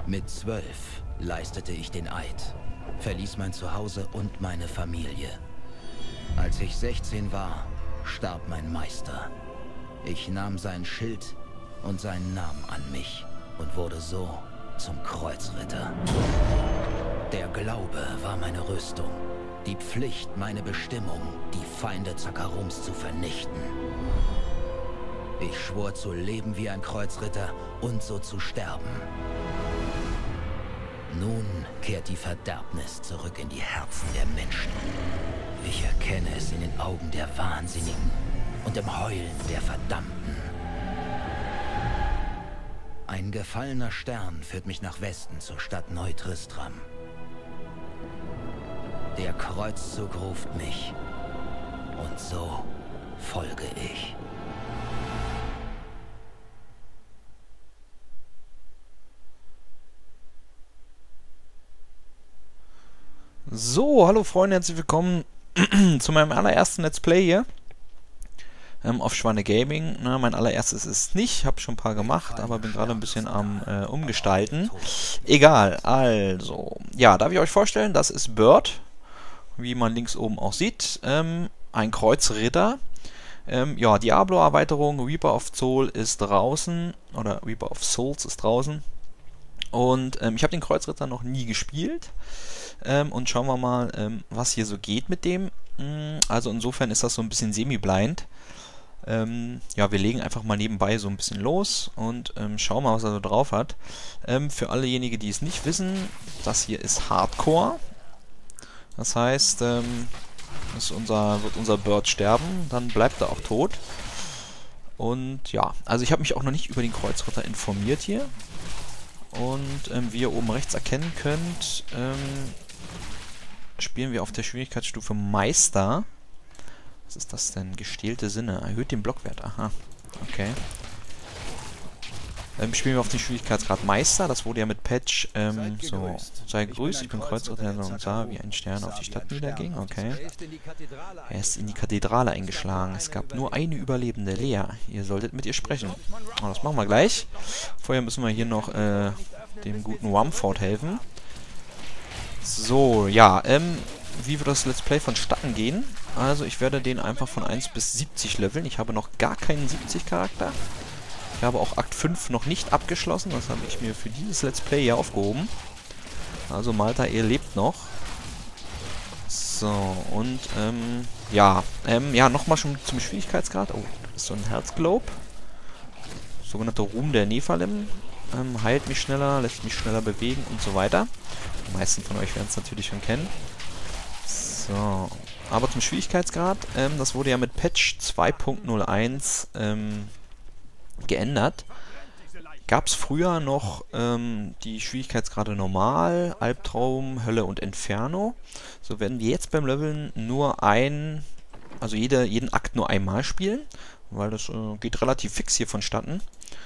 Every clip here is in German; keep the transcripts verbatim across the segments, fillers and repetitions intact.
Mit zwölf leistete ich den Eid, verließ mein Zuhause und meine Familie. Als ich sechzehn war, starb mein Meister. Ich nahm sein Schild und seinen Namen an mich und wurde so zum Kreuzritter. Der Glaube war meine Rüstung, die Pflicht meine Bestimmung, die Feinde Zakarums zu vernichten. Ich schwor zu leben wie ein Kreuzritter und so zu sterben. Nun kehrt die Verderbnis zurück in die Herzen der Menschen. Ich erkenne es in den Augen der Wahnsinnigen und im Heulen der Verdammten. Ein gefallener Stern führt mich nach Westen zur Stadt Neu-Tristram. Der Kreuzzug ruft mich und so folge ich. So, hallo Freunde, herzlich willkommen zu meinem allerersten Let's Play hier ähm, auf Schwanne Gaming. Na, mein allererstes ist es nicht, habe schon ein paar gemacht, aber bin gerade ein bisschen am äh, Umgestalten. Egal, also, ja, darf ich euch vorstellen, das ist Bird, wie man links oben auch sieht, ähm, ein Kreuzritter. Ähm, ja, Diablo-Erweiterung, Reaper of Soul ist draußen, oder Reaper of Souls ist draußen. Und ähm, ich habe den Kreuzritter noch nie gespielt. Ähm, und schauen wir mal, ähm, was hier so geht mit dem. Also insofern ist das so ein bisschen semi-blind. Ähm, ja, wir legen einfach mal nebenbei so ein bisschen los und ähm, schauen mal, was er so drauf hat. Ähm, für allejenigen, die es nicht wissen, das hier ist Hardcore. Das heißt, ähm, ist unser, wird unser Bird sterben, dann bleibt er auch tot. Und ja, also ich habe mich auch noch nicht über den Kreuzritter informiert hier. Und ähm, wie ihr oben rechts erkennen könnt, ähm, spielen wir auf der Schwierigkeitsstufe Meister. Was ist das denn? Gestählte Sinne. Erhöht den Blockwert. Aha. Okay. Ähm, spielen wir auf den Schwierigkeitsgrad Meister. Das wurde ja mit Patch ähm, so. Sei gegrüßt. Ich bin Kreuzritter und sah, wie ein Stern auf die Stadt niederging. Okay. Er ist in die Kathedrale eingeschlagen. Es gab nur eine Überlebende, Lea. Ihr solltet mit ihr sprechen. Oh, das machen wir gleich. Vorher müssen wir hier noch äh, dem guten Rumford helfen. So, ja, ähm, wie wird das Let's Play vonstatten gehen? Also ich werde den einfach von eins bis siebzig leveln. Ich habe noch gar keinen siebzig Charakter. Ich habe auch Akt fünf noch nicht abgeschlossen. Das habe ich mir für dieses Let's Play hier aufgehoben. Also Malta, ihr lebt noch. So, und, ähm, ja, ähm, ja, nochmal schon zum Schwierigkeitsgrad. Oh, das ist so ein Herzglobe. Sogenannter Ruhm der Nephilim. Ähm, heilt mich schneller, lässt mich schneller bewegen und so weiter. Die meisten von euch werden es natürlich schon kennen. So, aber zum Schwierigkeitsgrad, ähm, das wurde ja mit Patch zwei Punkt null eins ähm, geändert. Gab es früher noch ähm, die Schwierigkeitsgrade Normal, Albtraum, Hölle und Inferno. So werden wir jetzt beim Leveln nur ein, also jede, jeden Akt nur einmal spielen, weil das äh, geht relativ fix hier vonstatten.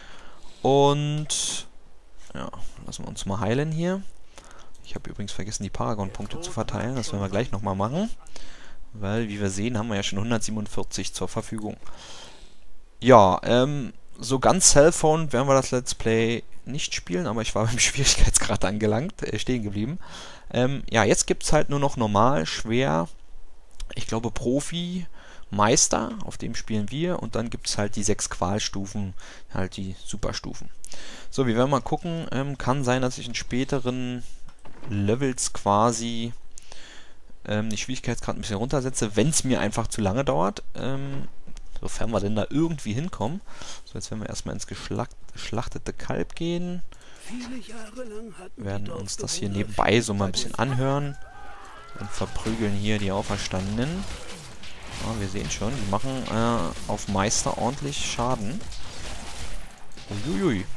Und ja, lassen wir uns mal heilen hier. Ich habe übrigens vergessen, die Paragon-Punkte zu verteilen. Das werden wir gleich nochmal machen. Weil, wie wir sehen, haben wir ja schon hundertsiebenundvierzig zur Verfügung. Ja, ähm, so ganz Cellphone werden wir das Let's Play nicht spielen, aber ich war beim Schwierigkeitsgrad angelangt, äh, stehen geblieben. Ähm, ja, jetzt gibt es halt nur noch normal, schwer, ich glaube Profi, Meister, auf dem spielen wir, und dann gibt es halt die sechs Qualstufen, halt die Superstufen. So, wir werden mal gucken, ähm, kann sein, dass ich in späteren Levels quasi ähm, die Schwierigkeitsgrad ein bisschen runtersetze, wenn es mir einfach zu lange dauert, ähm, sofern wir denn da irgendwie hinkommen. So, jetzt werden wir erstmal ins geschlachtete Kalb gehen, werden uns das hier nebenbei so mal ein bisschen anhören und verprügeln hier die Auferstandenen. Ja, wir sehen schon, die machen äh, auf Meister ordentlich Schaden. Uiuiui.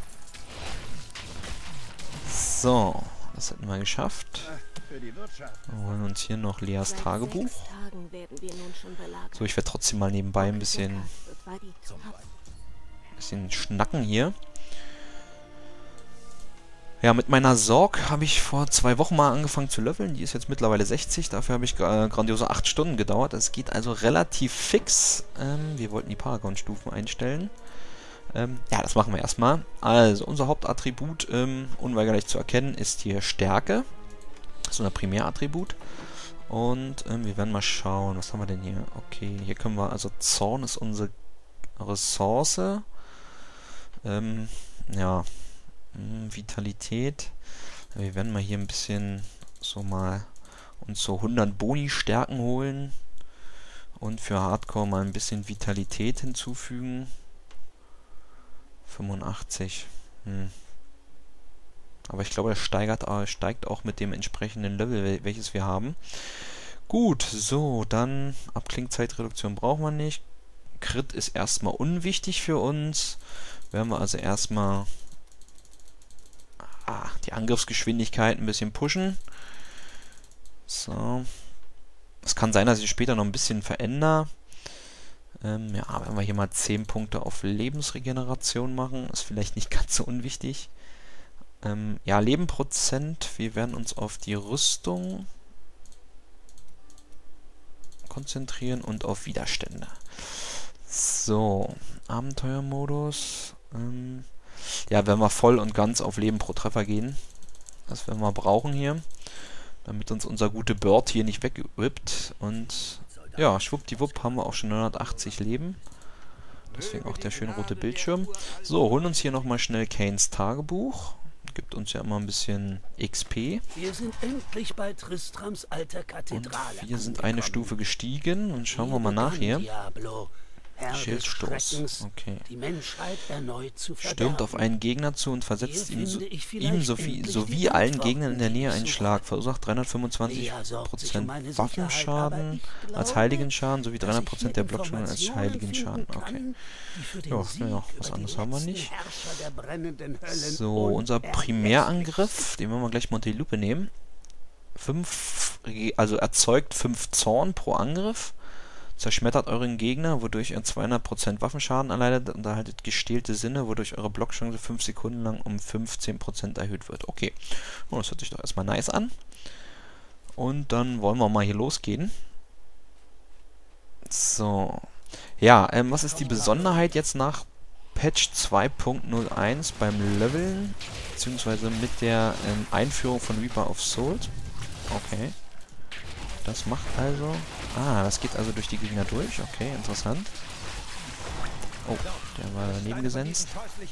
So, das hätten wir geschafft. Wir holen uns hier noch Leas Tagebuch. So, ich werde trotzdem mal nebenbei ein bisschen, bisschen schnacken hier. Ja, mit meiner Sorg habe ich vor zwei Wochen mal angefangen zu leveln. Die ist jetzt mittlerweile sechzig. Dafür habe ich äh, grandiose acht Stunden gedauert. Es geht also relativ fix. Ähm, wir wollten die Paragon-Stufen einstellen. Ähm, ja, das machen wir erstmal. Also, unser Hauptattribut, ähm, unweigerlich zu erkennen, ist hier Stärke. So ein Primärattribut. Und ähm, wir werden mal schauen, was haben wir denn hier? Okay, hier können wir, also Zorn ist unsere Ressource. Ähm, ja, hm, Vitalität. Wir werden mal hier ein bisschen so mal uns so hundert Boni-Stärken holen. Und für Hardcore mal ein bisschen Vitalität hinzufügen. fünfundachtzig. Hm. Aber ich glaube, das steigert, steigt auch mit dem entsprechenden Level, welches wir haben. Gut, so, dann Abklingzeitreduktion brauchen wir nicht. Crit ist erstmal unwichtig für uns. Werden wir also erstmal ah, die Angriffsgeschwindigkeit ein bisschen pushen. So. Es kann sein, dass ich später noch ein bisschen verändere. Ähm, ja, wenn wir hier mal zehn Punkte auf Lebensregeneration machen, ist vielleicht nicht ganz so unwichtig. Ähm, ja, Lebenprozent, wir werden uns auf die Rüstung konzentrieren und auf Widerstände. So, Abenteuermodus. Ähm, ja, wenn wir voll und ganz auf Leben pro Treffer gehen. Das werden wir brauchen hier, damit uns unser guter Bird hier nicht wegwippt. Und ja, schwuppdiwupp haben wir auch schon neunhundertachtzig Leben. Deswegen auch der schön rote Bildschirm. So, holen uns hier nochmal schnell Kains Tagebuch. Gibt uns ja immer ein bisschen X P. Wir sind endlich bei Tristrams alter Kathedrale. Und wir sind eine Stufe gestiegen. Und schauen wir mal nach hier. Schildstoß. Okay. Die Menschheit erneut zu Stürmt auf einen Gegner zu und versetzt ihm, so, ihm sowie, sowie allen Gegnern in der Nähe einen Schlag. Verursacht dreihundertfünfundzwanzig Prozent Waffenschaden als Heiligenschaden sowie dreihundert Prozent der Blockschaden als Heiligenschaden. Okay. Ja, ja, was anderes haben wir nicht. So, unser Primärangriff, den wollen wir gleich mal unter die Lupe nehmen. fünf, also erzeugt fünf Zorn pro Angriff. Zerschmettert euren Gegner, wodurch er zweihundert Prozent Waffenschaden erleidet und erhaltet gestählte Sinne, wodurch eure Blockchance fünf Sekunden lang um fünfzehn Prozent erhöht wird. Okay, oh, das hört sich doch erstmal nice an. Und dann wollen wir mal hier losgehen. So. Ja, ähm, was ist die Besonderheit jetzt nach Patch zwei Punkt null eins beim Leveln, beziehungsweise mit der ähm, Einführung von Reaper of Souls? Okay. Das macht also... Ah, das geht also durch die Gegner durch. Okay, interessant. Oh, der war daneben gesetzt.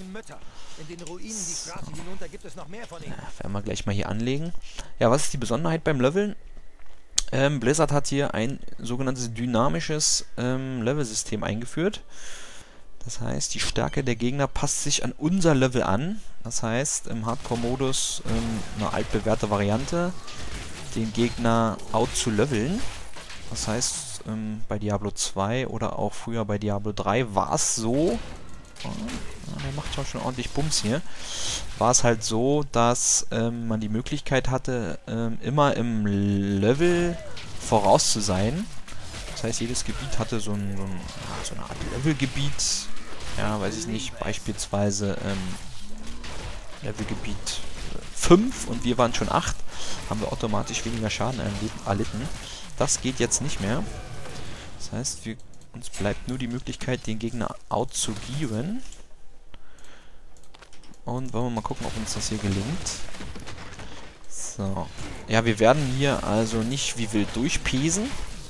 So. Ja, werden wir gleich mal hier anlegen. Ja, was ist die Besonderheit beim Leveln? Ähm, Blizzard hat hier ein sogenanntes dynamisches ähm, Level-System eingeführt. Das heißt, die Stärke der Gegner passt sich an unser Level an. Das heißt, im Hardcore-Modus ähm, eine altbewährte Variante, den Gegner out zu leveln. Das heißt, ähm, bei Diablo zwei oder auch früher bei Diablo drei war es so, oh, der macht schon, schon ordentlich Bums hier, war es halt so, dass ähm, man die Möglichkeit hatte, ähm, immer im Level voraus zu sein. Das heißt, jedes Gebiet hatte so, ein, so, ein, ja, so eine Art Levelgebiet. Ja, weiß ich nicht, beispielsweise ähm, Levelgebiet fünf und wir waren schon acht, haben wir automatisch weniger Schaden erlitten. Das geht jetzt nicht mehr. Das heißt, wir, uns bleibt nur die Möglichkeit, den Gegner out zu geben. Und wollen wir mal gucken, ob uns das hier gelingt. So. Ja, wir werden hier also nicht wie wild durchpesen.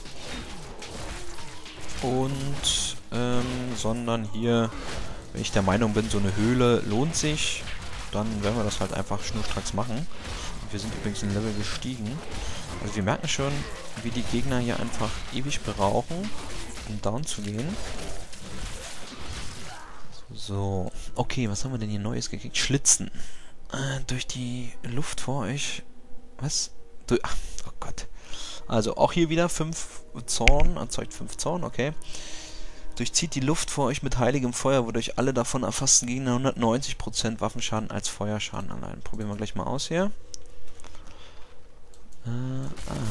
Und, ähm, sondern hier, wenn ich der Meinung bin, so eine Höhle lohnt sich, dann werden wir das halt einfach schnurstracks machen. Wir sind übrigens ein Level gestiegen. Also wir merken schon, wie die Gegner hier einfach ewig brauchen, um down zu gehen. So, okay, was haben wir denn hier Neues gekriegt? Schlitzen. Äh, durch die Luft vor euch. Was? Du Ach, oh Gott. Also auch hier wieder fünf Zorn, erzeugt fünf Zorn, okay. Durchzieht die Luft vor euch mit heiligem Feuer, wodurch alle davon erfassten Gegner hundertneunzig Prozent Waffenschaden als Feuerschaden allein. Probieren wir gleich mal aus hier. Äh, ah.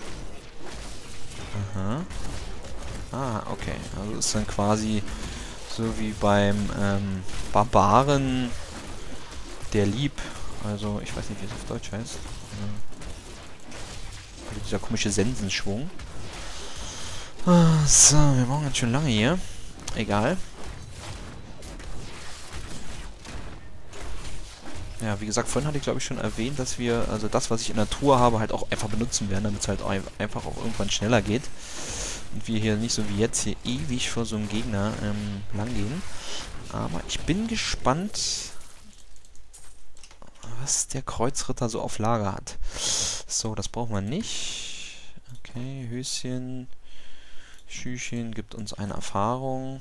Aha. Ah, okay. Also ist dann quasi so wie beim ähm, Barbaren der Lieb. Also, ich weiß nicht, wie es auf Deutsch heißt. Also dieser komische Sensenschwung. Ah, so, wir brauchen ganz schön lange hier. Egal. ja, wie gesagt, vorhin hatte ich glaube ich schon erwähnt, dass wir, also das, was ich in der Truhe habe, halt auch einfach benutzen werden, damit es halt auch einfach auch irgendwann schneller geht. Und wir hier nicht so wie jetzt hier ewig vor so einem Gegner ähm, lang gehen. Aber ich bin gespannt, was der Kreuzritter so auf Lager hat. So, das brauchen wir nicht. Okay, Höschen. Schüchen gibt uns eine Erfahrung.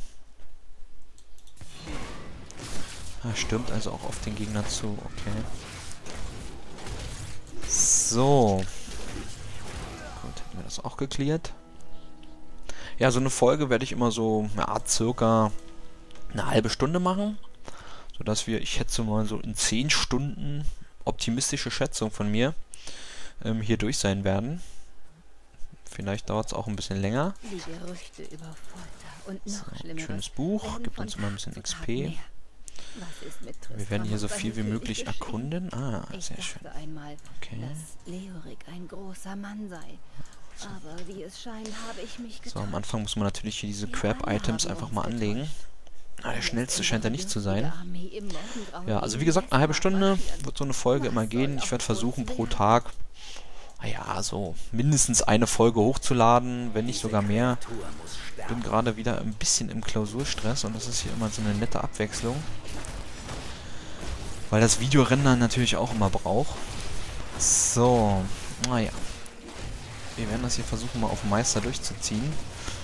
Ah, stürmt also auch auf den Gegner zu. Okay. So. Gut, hätten wir das auch geklärt. Ja, so eine Folge werde ich immer so eine Art circa eine halbe Stunde machen. Sodass wir, ich schätze mal so in zehn Stunden, optimistische Schätzung von mir, ähm, hier durch sein werden. Vielleicht dauert es auch ein bisschen länger. Die Gerüchte über Folter und noch So, Schlimmeres schönes Buch, gibt uns immer ein bisschen X P. Was ist mit Wir werden hier so Tristram viel wie und möglich Basilike erkunden. Ah, geschehen? sehr Ich schön. dachte einmal, Okay. dass Leorik ein großer Mann sei. Aber wie es scheint, habe ich mich So, getäuscht. am Anfang muss man natürlich hier diese Wir Crab-Items alle haben einfach uns mal anlegen. getäuscht. Ah, der schnellste scheint er nicht zu Die sein. Armee im Morgengrauen Ja, also wie gegen gesagt, eine halbe Nesma Stunde marschiert. wird so eine Folge Was immer gehen. soll Ich auf werde versuchen, uns pro werden? Tag, naja, so mindestens eine Folge hochzuladen, wenn nicht sogar mehr. Bin gerade wieder ein bisschen im Klausurstress und das ist hier immer so eine nette Abwechslung. Weil das Videorendern natürlich auch immer braucht. So, naja. Wir werden das hier versuchen, mal auf Meister durchzuziehen.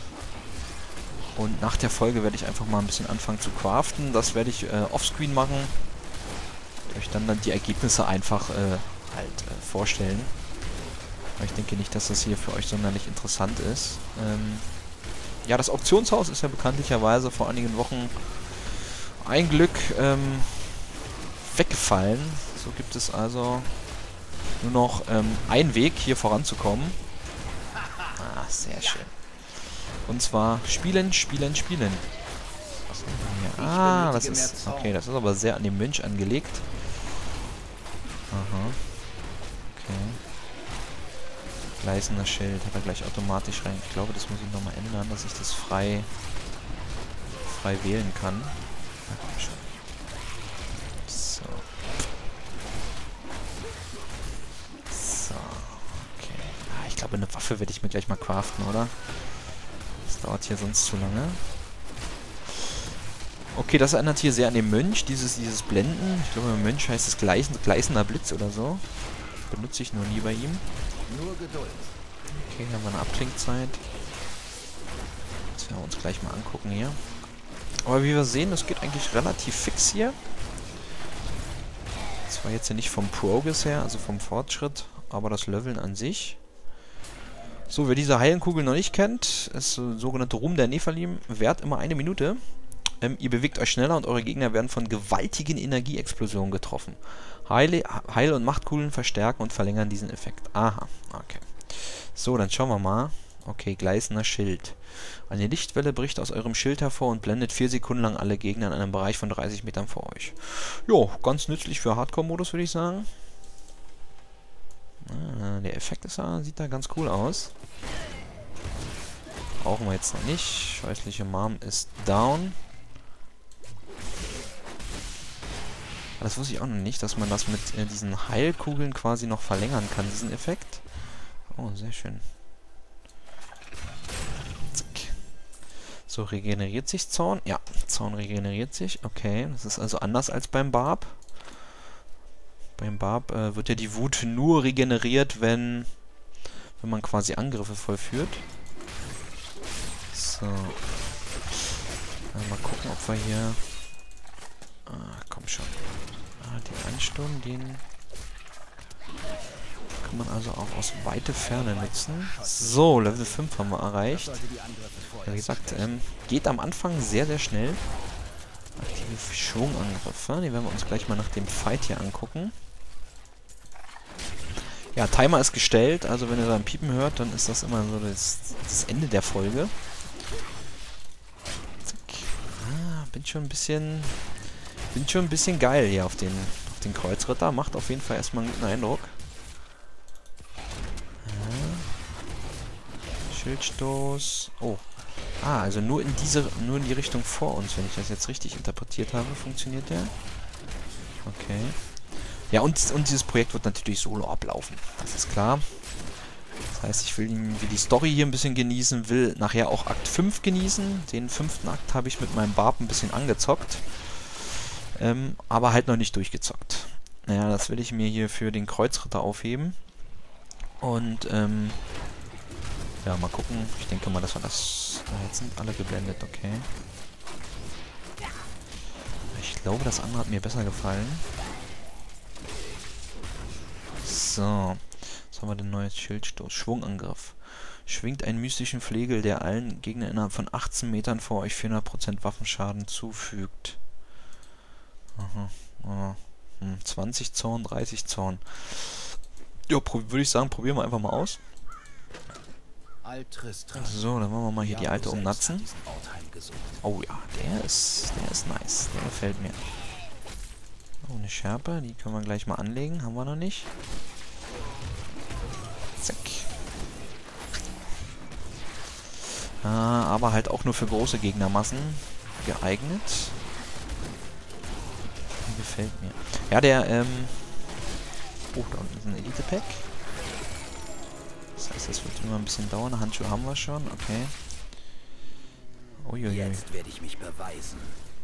Und nach der Folge werde ich einfach mal ein bisschen anfangen zu craften. Das werde ich äh, offscreen machen. Euch dann, dann die Ergebnisse einfach äh, halt äh, vorstellen. Aber ich denke nicht, dass das hier für euch sonderlich interessant ist. Ähm, ja, das Auktionshaus ist ja bekanntlicherweise vor einigen Wochen ein Glück ähm, weggefallen. So gibt es also nur noch ähm, einen Weg, hier voranzukommen. Ah, sehr schön. Und zwar spielen, spielen, spielen. Was haben wir hier? Ah, das ist... Okay, das ist aber sehr an den Mönch angelegt. Aha. Okay. Gleißender Schild hat er gleich automatisch rein. Ich glaube, das muss ich nochmal ändern, dass ich das frei frei wählen kann. Na komm schon. So. So. Okay. Ah, ich glaube, eine Waffe werde ich mir gleich mal craften, oder? Das dauert hier sonst zu lange. Okay, das erinnert hier sehr an den Mönch, dieses, dieses Blenden. Ich glaube, beim Mönch heißt es gleißen, gleißender Blitz oder so. Benutze ich nur nie bei ihm. Nur Geduld. Okay, hier haben wir eine Abklingzeit. Das werden wir uns gleich mal angucken hier. Aber wie wir sehen, das geht eigentlich relativ fix hier. Zwar jetzt ja nicht vom Progress her, also vom Fortschritt, aber das Leveln an sich. So, wer diese Heilenkugel noch nicht kennt, ist so sogenannte Ruhm der Nephilim, währt immer eine Minute. Ähm, ihr bewegt euch schneller und eure Gegner werden von gewaltigen Energieexplosionen getroffen. Heil, Heil- und Machtkugeln verstärken und verlängern diesen Effekt. Aha, okay. So, dann schauen wir mal. Okay, gleißender Schild. Eine Lichtwelle bricht aus eurem Schild hervor und blendet vier Sekunden lang alle Gegner in einem Bereich von dreißig Metern vor euch. Jo, ganz nützlich für Hardcore-Modus, würde ich sagen. Ah, der Effekt ist da, sieht da ganz cool aus. Brauchen wir jetzt noch nicht. Scheußliche Mom ist down. Das wusste ich auch noch nicht, dass man das mit äh, diesen Heilkugeln quasi noch verlängern kann, diesen Effekt. Oh, sehr schön. Zack. So, regeneriert sich Zorn? Ja, Zorn regeneriert sich. Okay, das ist also anders als beim Barb. Beim Barb äh, wird ja die Wut nur regeneriert, wenn, wenn man quasi Angriffe vollführt. So. Mal gucken, ob wir hier... Ah, komm schon. Ah, den Ansturm, den kann man also auch aus weite Ferne nutzen. So, Level fünf haben wir erreicht. Ja, wie gesagt, ähm, geht am Anfang sehr, sehr schnell. Aktive Schwungangriffe, die werden wir uns gleich mal nach dem Fight hier angucken. Ja, Timer ist gestellt, also wenn ihr da ein Piepen hört, dann ist das immer so das, das Ende der Folge. Zack. Ah, bin schon ein bisschen... Bin schon ein bisschen geil hier auf den, auf den Kreuzritter. Macht auf jeden Fall erstmal einen guten Eindruck. Ja. Schildstoß. Oh. Ah, also nur in diese, nur in die Richtung vor uns, wenn ich das jetzt richtig interpretiert habe, funktioniert der. Okay. Ja, und, und dieses Projekt wird natürlich solo ablaufen. Das ist klar. Das heißt, ich will, will die Story hier ein bisschen genießen, will nachher auch Akt fünf genießen. Den fünften Akt habe ich mit meinem Barb ein bisschen angezockt. Ähm, aber halt noch nicht durchgezockt. Naja, das will ich mir hier für den Kreuzritter aufheben. Und, ähm... ja, mal gucken. Ich denke mal, dass wir das... Jetzt sind alle geblendet, okay. Ich glaube, das andere hat mir besser gefallen. So. Was haben wir denn neues? Schildstoß. Schwungangriff. Schwingt einen mystischen Flegel, der allen Gegnern innerhalb von achtzehn Metern vor euch vierhundert Prozent Waffenschaden zufügt. Aha. Aha. Hm, zwanzig Zorn, dreißig Zorn. Ja, würde ich sagen, probieren wir einfach mal aus. So, dann wollen wir mal hier die alte umnatzen. Oh ja, der ist, der ist nice. Der gefällt mir. Oh, eine Schärpe, die können wir gleich mal anlegen. Haben wir noch nicht. Zack. Ah, aber halt auch nur für große Gegnermassen geeignet. Die gefällt mir. Ja, der, ähm... oh, da unten ist ein Elite-Pack. Das heißt, das wird immer ein bisschen dauern. Handschuhe haben wir schon, okay. Uiuiui. Jetzt werde ich mich beweisen.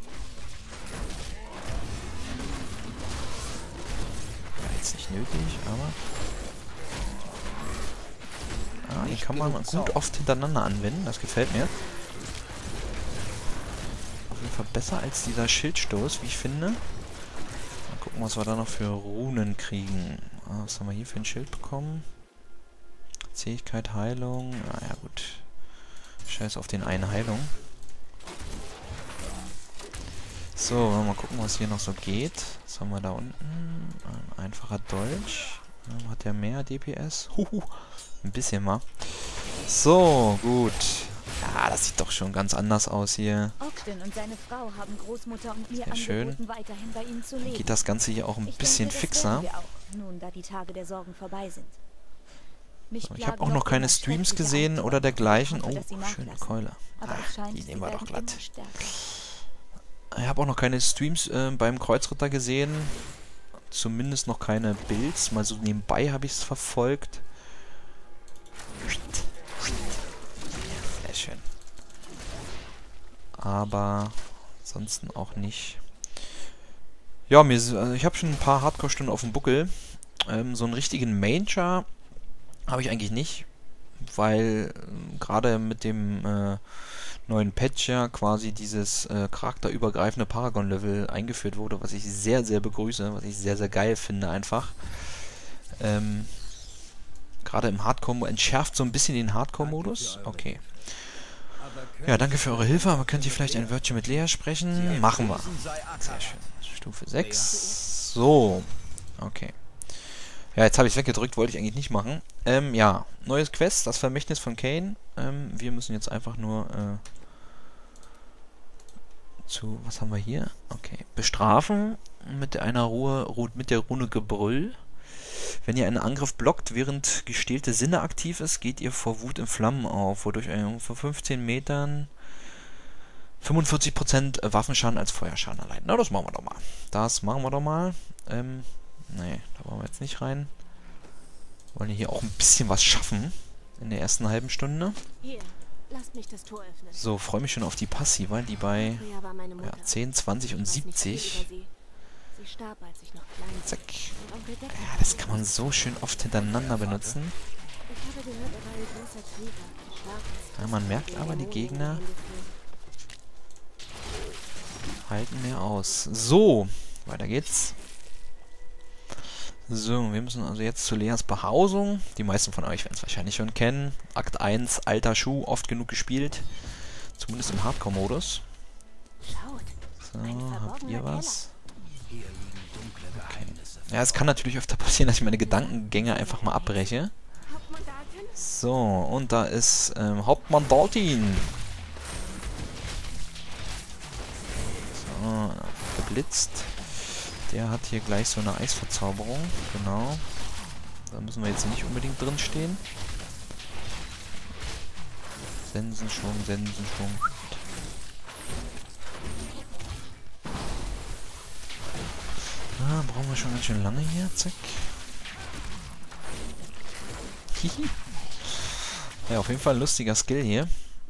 Ja, jetzt nicht nötig, aber... Ah, die kann man gut oft hintereinander anwenden. Das gefällt mir. Auf jeden Fall besser als dieser Schildstoß, wie ich finde. Mal gucken, was wir da noch für Runen kriegen. Ah, was haben wir hier für ein Schild bekommen? Zähigkeit, Heilung. Naja, gut. Scheiß auf den einen Heilung. So, wollen wir mal gucken, was hier noch so geht. Was haben wir da unten? Ein einfacher Dolch. Hat der mehr D P S? Huhu. Ein bisschen mal. So, gut. Ja, das sieht doch schon ganz anders aus hier. Ogden und seine Frau haben Großmutter und mir Sehr schön. angeboten, weiterhin bei ihnen zu leben. Dann geht das Ganze hier auch ein Ich bisschen denke, das fixer. werden wir auch, nun, da die Tage der Sorgen vorbei sind. Mich So, ich habe plagen auch noch keine immer Streams schreckliche gesehen Albträume. oder dergleichen. Ich hoffe, Oh, dass sie schöne nachlassen. Keule. Aber Ah, es scheint, die sie nehmen wir doch werden glatt. immer stärker. Ich habe auch noch keine Streams äh, beim Kreuzritter gesehen. Zumindest noch keine Builds. Mal so nebenbei habe ich es verfolgt. Sehr schön. Aber ansonsten auch nicht. Ja, mir, also ich habe schon ein paar Hardcore-Stunden auf dem Buckel. Ähm, so einen richtigen Manger habe ich eigentlich nicht, weil äh, gerade mit dem äh, neuen Patch ja quasi dieses äh, charakterübergreifende Paragon-Level eingeführt wurde, was ich sehr, sehr begrüße, was ich sehr, sehr geil finde einfach. Ähm, gerade im Hardcore, entschärft so ein bisschen den Hardcore-Modus. Okay. Ja, danke für eure Hilfe, aber könnt ihr vielleicht ein Wörtchen mit Lea sprechen? Machen wir. Sehr schön. Stufe sechs. So. Okay. Ja, jetzt habe ich es weggedrückt, wollte ich eigentlich nicht machen. Ähm, ja. Neues Quest, das Vermächtnis von Kain. Ähm, wir müssen jetzt einfach nur, äh, zu, was haben wir hier? Okay. Bestrafen mit einer Ruhe, mit der Rune Gebrüll. Wenn ihr einen Angriff blockt, während gestählte Sinne aktiv ist, geht ihr vor Wut in Flammen auf, wodurch ihr vor fünfzehn Metern fünfundvierzig Prozent Waffenschaden als Feuerschaden erleiden. Na, das machen wir doch mal. Das machen wir doch mal. Ähm, nee, da wollen wir jetzt nicht rein. Wir wollen hier auch ein bisschen was schaffen in der ersten halben Stunde. Hier, lasst mich das Tor öffnen. So, freue mich schon auf die Passiva, die bei Andrea war meine Mutter. ja, zehn, zwanzig und Ich weiß nicht viel siebzig. über sie. Sie starb, als ich noch klein war. Zack. Und Onkel Decker Ja, das kann man so schön oft hintereinander benutzen. Ich habe gehört, er war ein großer Krieger. ein Schlafmeister, Ja, man merkt der aber, die Dämonen in Gegner Hände führt. halten mehr aus. So, weiter geht's. So, wir müssen also jetzt zu Leas Behausung. Die meisten von euch werden es wahrscheinlich schon kennen. Akt eins, alter Schuh, oft genug gespielt. Zumindest im Hardcore-Modus. Schaut, So, ein habt verborgener ihr Keller. was? Hier liegen dunkle Geheimnisse. Ja, es kann natürlich öfter passieren, dass ich meine Gedankengänge einfach mal abbreche. Hauptmann Dalton? So, und da ist ähm, Hauptmann Dalton. So, geblitzt. Der hat hier gleich so eine Eisverzauberung. Genau. Da müssen wir jetzt nicht unbedingt drin stehen. Sensenschwung, Sensenschwung. Ah, brauchen wir schon ganz schön lange hier. Zack. Hihi. Ja, auf jeden Fall ein lustiger Skill hier.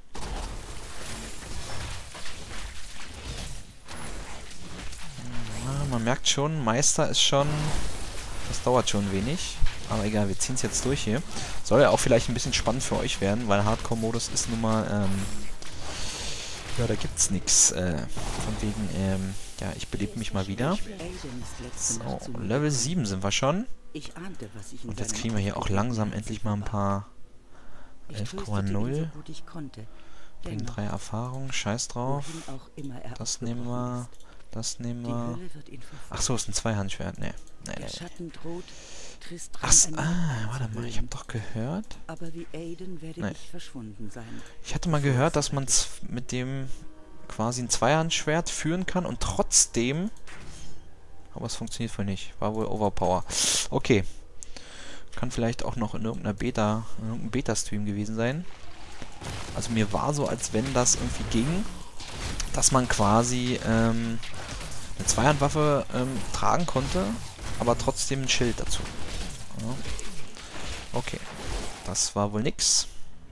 Ja, man merkt schon, Meister ist schon... Das dauert schon wenig. Aber egal, wir ziehen es jetzt durch hier. Soll ja auch vielleicht ein bisschen spannend für euch werden, weil Hardcore-Modus ist nun mal... Ähm, ja, da gibt's nichts. Äh, von wegen, ähm, ja, ich belebe mich mal wieder. So, Level sieben sind wir schon. Und jetzt kriegen wir hier auch langsam endlich mal ein paar elf Komma null. Bringen drei Erfahrungen, scheiß drauf. Das nehmen wir. Das nehmen wir. Achso, ist ein Zweihandschwert. Nee. Nee, nee, nee. Ach, ah, warte mal, ich habe doch gehört. Nee. Ich hatte mal gehört, dass man mit dem quasi ein Zweihandschwert führen kann und trotzdem... Aber es funktioniert wohl nicht. War wohl Overpower. Okay. Kann vielleicht auch noch in irgendeiner Beta, in irgendeinem Beta-Stream gewesen sein. Also mir war so, als wenn das irgendwie ging, dass man quasi ähm, eine Zweihandwaffe ähm, tragen konnte, aber trotzdem ein Schild dazu. Ja. Okay. Das war wohl nix.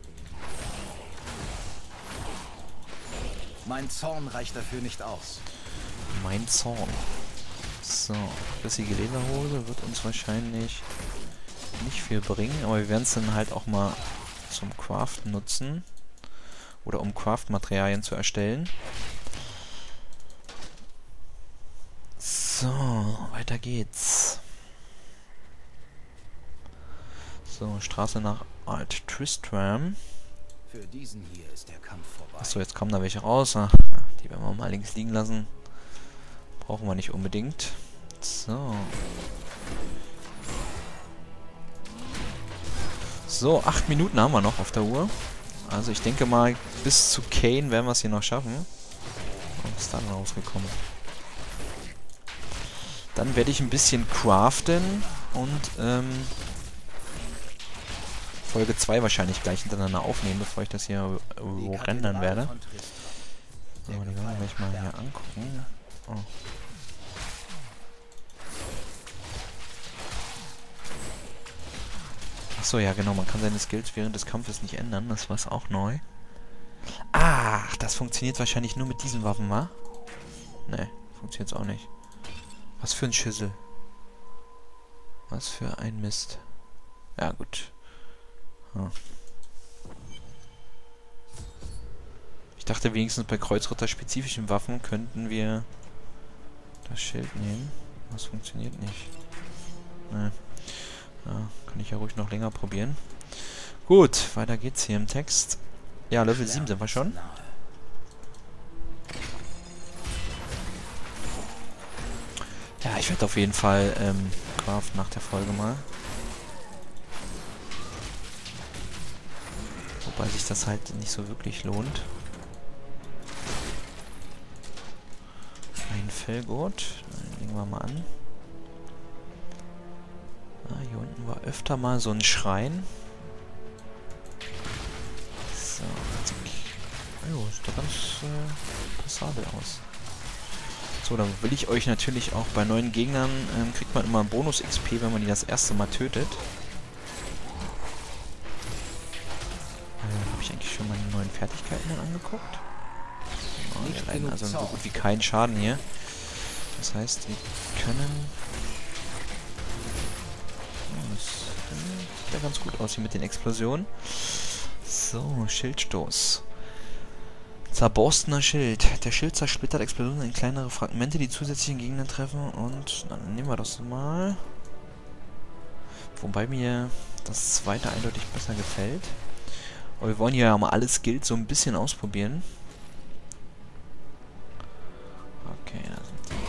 Mein Zorn reicht dafür nicht aus. Mein Zorn. So, flüssige Lederhose wird uns wahrscheinlich nicht viel bringen, aber wir werden es dann halt auch mal zum Craften nutzen. Oder um Craft-Materialien zu erstellen. So, weiter geht's. So, Straße nach Alt Tristram. Für diesen hier ist der Kampf vorbei. Achso, jetzt kommen da welche raus. Ach, die werden wir mal links liegen lassen. Brauchen wir nicht unbedingt. So. So, acht Minuten haben wir noch auf der Uhr. Also ich denke mal, bis zu Kane werden wir es hier noch schaffen. Was ist da denn rausgekommen? Dann werde ich ein bisschen craften und ähm, Folge zwei wahrscheinlich gleich hintereinander aufnehmen, bevor ich das hier äh, rendern werde. So, die werden wir gleich mal hier angucken. Oh. Achso, ja genau, man kann seine Skills während des Kampfes nicht ändern, das war es auch neu. Ach, das funktioniert wahrscheinlich nur mit diesen Waffen, wa? Ne, funktioniert auch nicht. Was für ein Schüssel. Was für ein Mist. Ja, gut. Hm. Ich dachte wenigstens bei Kreuzritter-spezifischen Waffen könnten wir das Schild nehmen. Das funktioniert nicht. Ne. Ja, kann ich ja ruhig noch länger probieren. Gut, weiter geht's hier im Text. Ja, Level sieben sind wir schon. Ja, ich werde auf jeden Fall ähm, craften nach der Folge mal. Wobei sich das halt nicht so wirklich lohnt. Ein Fellgurt. Den legen wir mal an. Ah, hier unten war öfter mal so ein Schrein. So, zack. Jo, sieht doch ganz äh, passabel aus. So, dann will ich euch natürlich auch bei neuen Gegnern, ähm, kriegt man immer Bonus-X P, wenn man die das erste Mal tötet. Äh, Habe ich eigentlich schon meine neuen Fertigkeiten dann angeguckt? Oh, wir leiden also so gut wie keinen Schaden hier. Das heißt, wir können... Oh, das sieht ja ganz gut aus hier mit den Explosionen. So, Schildstoß. Zerborstener Schild. Der Schild zersplittert Explosionen in kleinere Fragmente, die zusätzlichen Gegner treffen. Und na, dann nehmen wir das mal. Wobei mir das zweite eindeutig besser gefällt. Aber wir wollen hier ja mal alle Skills so ein bisschen ausprobieren. Okay, da sind die.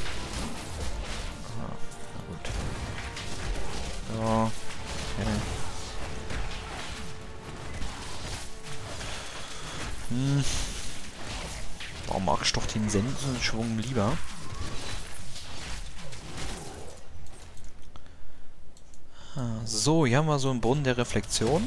Aha, na gut. So. Okay. Hm. Warum mag ich doch den Sensenschwung lieber? So, hier haben wir so einen Brunnen der Reflexion.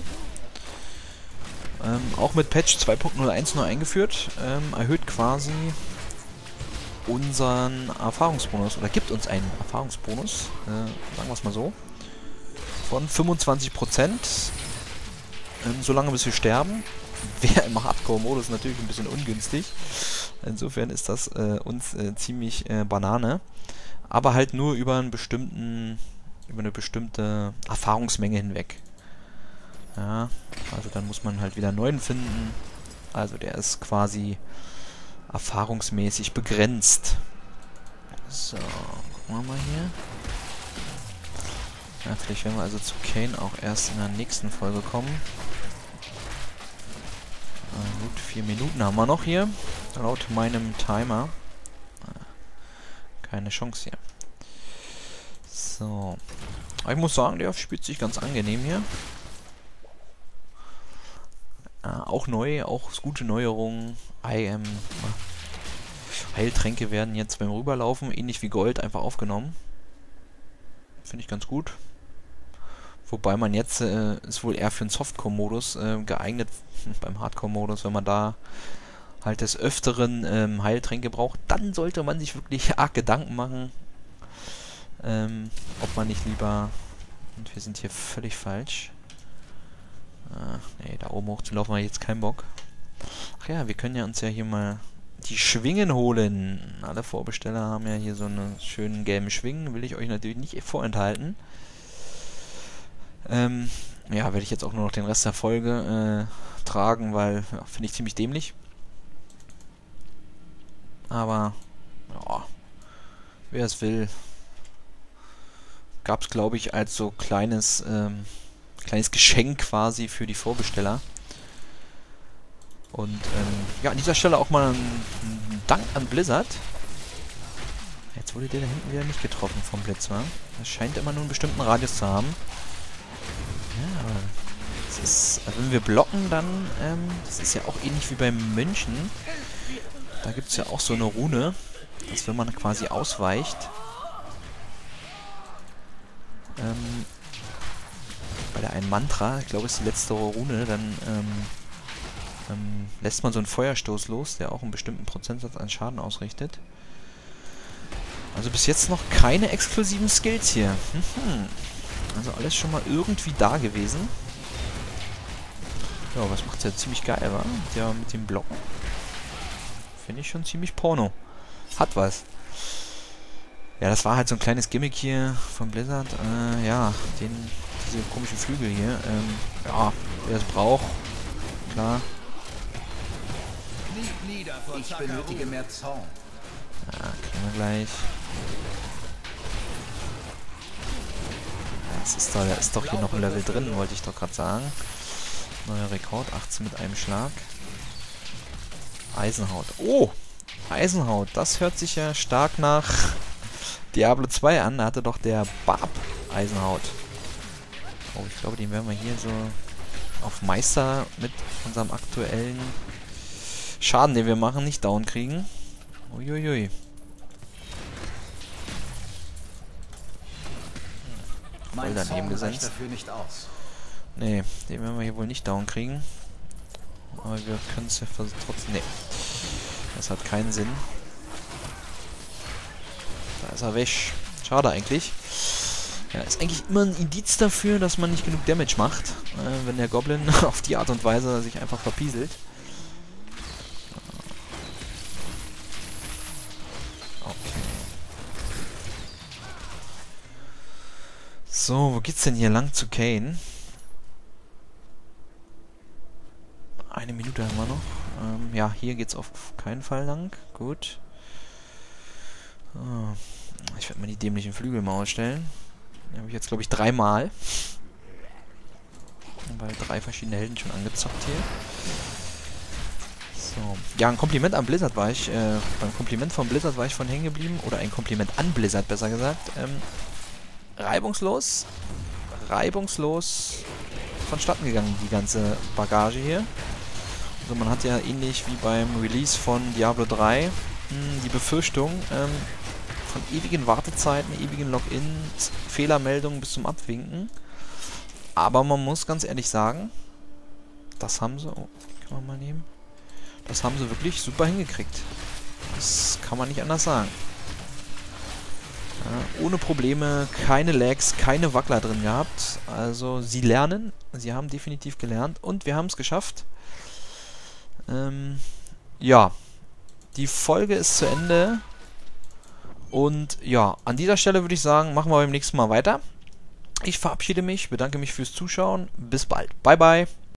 Ähm, auch mit Patch zwei Punkt null eins neu eingeführt. Ähm, erhöht quasi unseren Erfahrungsbonus, oder gibt uns einen Erfahrungsbonus, äh, sagen wir es mal so, von fünfundzwanzig Prozent, ähm, solange bis wir sterben. Wäre im Hardcore-Modus natürlich ein bisschen ungünstig. Insofern ist das äh, uns äh, ziemlich äh, Banane. Aber halt nur über einen bestimmten, über eine bestimmte Erfahrungsmenge hinweg. Ja, also dann muss man halt wieder einen neuen finden. Also der ist quasi erfahrungsmäßig begrenzt. So, gucken wir mal hier. Ja, vielleicht werden wir also zu Kain auch erst in der nächsten Folge kommen. Äh, gut, vier Minuten haben wir noch hier. Laut meinem Timer. Keine Chance hier. So. Aber ich muss sagen, der spielt sich ganz angenehm hier. Äh, auch neu, auch gute Neuerungen. I am... Heiltränke werden jetzt beim Rüberlaufen, ähnlich wie Gold, einfach aufgenommen. Finde ich ganz gut. Wobei man jetzt, äh, ist wohl eher für den Softcore-Modus äh, geeignet, beim Hardcore-Modus, wenn man da halt des Öfteren ähm, Heiltränke braucht, dann sollte man sich wirklich arg Gedanken machen, ähm, ob man nicht lieber... Und wir sind hier völlig falsch. Ah, nee, da oben hochzulaufen habe ich jetzt keinen Bock. Ach ja, wir können ja uns ja hier mal die Schwingen holen. Alle Vorbesteller haben ja hier so einen schönen gelben Schwingen. Will ich euch natürlich nicht vorenthalten. Ähm, ja, werde ich jetzt auch nur noch den Rest der Folge äh, tragen, weil ja, finde ich ziemlich dämlich. Aber, ja, wer es will, gab es, glaube ich, als so kleines, ähm, kleines Geschenk quasi für die Vorbesteller. Und ähm, ja, an dieser Stelle auch mal ein, ein Dank an Blizzard. Jetzt wurde der da hinten wieder nicht getroffen vom Blitz, wa? Das scheint immer nur einen bestimmten Radius zu haben. Ja, aber es ist, also wenn wir blocken, dann, ähm, das ist ja auch ähnlich wie beim Mönchen. Da gibt es ja auch so eine Rune, dass wenn man quasi ausweicht, ähm, bei der einen Mantra, ich glaube es ist die letzte Rune, dann, ähm, ähm, lässt man so einen Feuerstoß los, der auch einen bestimmten Prozentsatz an Schaden ausrichtet. Also bis jetzt noch keine exklusiven Skills hier. Mhm. Also alles schon mal irgendwie da gewesen. Ja, was macht's ja ziemlich geil, wa? Ja, mit dem Blocken. Finde ich schon ziemlich Porno. Hat was. Ja, das war halt so ein kleines Gimmick hier von Blizzard. Äh, ja, den, diese komischen Flügel hier. Ähm, ja, wer es braucht, klar. Ich benötige mehr Zaun. Ja, kriegen wir gleich. Das ist, da, da ist doch hier noch ein Level drin, wollte ich doch gerade sagen. Neuer Rekord, achtzehn mit einem Schlag. Eisenhaut. Oh! Eisenhaut, das hört sich ja stark nach Diablo zwei an. Da hatte doch der Barb Eisenhaut. Oh, ich glaube, den werden wir hier so auf Meister mit unserem aktuellen Schaden, den wir machen, nicht down kriegen. Uiuiui. Voll daneben gesetzt. Nee, den werden wir hier wohl nicht down kriegen. Aber wir können es ja trotzdem... Nee. Das hat keinen Sinn. Da ist er weg. Schade eigentlich. Ja, ist eigentlich immer ein Indiz dafür, dass man nicht genug Damage macht. Äh, wenn der Goblin auf die Art und Weise sich einfach verpieselt. So, wo geht's denn hier lang zu Kain? Eine Minute haben wir noch. Ähm, ja, hier geht's auf keinen Fall lang. Gut. Oh, ich werde mal die dämlichen Flügel mal ausstellen. Die habe ich jetzt, glaube ich, dreimal. Weil drei verschiedene Helden schon angezockt hier. So. Ja, ein Kompliment an Blizzard war ich, äh, beim Kompliment von Blizzard war ich von hängen geblieben. Oder ein Kompliment an Blizzard, besser gesagt. Ähm, reibungslos, reibungslos vonstatten gegangen, die ganze Bagage hier. Also man hat ja ähnlich wie beim Release von Diablo drei mh, die Befürchtung ähm, von ewigen Wartezeiten, ewigen Logins, Fehlermeldungen bis zum Abwinken. Aber man muss ganz ehrlich sagen, das haben sie, oh, kann man mal nehmen, das haben sie wirklich super hingekriegt. Das kann man nicht anders sagen. Ja, ohne Probleme, keine Lags, keine Wackler drin gehabt. Also sie lernen, sie haben definitiv gelernt und wir haben es geschafft. Ähm, ja, die Folge ist zu Ende. Und ja, an dieser Stelle würde ich sagen, machen wir beim nächsten Mal weiter. Ich verabschiede mich, bedanke mich fürs Zuschauen. Bis bald. Bye, bye.